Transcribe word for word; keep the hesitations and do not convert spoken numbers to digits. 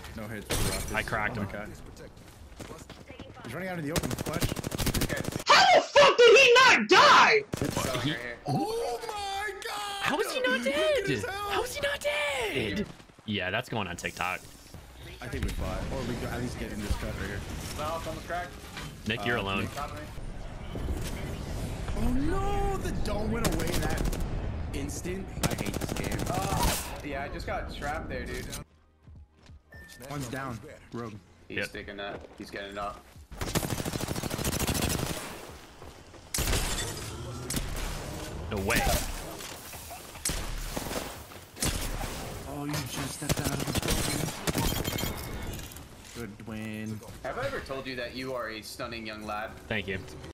No hits. I cracked oh him. God. He's running out of the open flush. How the fuck did he not die? He, Oh my God! how is he not dead? How is he not dead? Yeah, that's going on TikTok. I think we fought, or we got, at least get in this cut right here. South, almost cracked. Nick, you're Uh, alone. Nick. Top of me. Oh no! The dome went away that instant. I hate this game. Oh, yeah, I just got trapped there, dude. One's down. Rogue. He's Yep. sticking that. He's getting it off. No way. Oh, you just stepped out of the building. Good win. Have I ever told you that you are a stunning young lad? Thank you.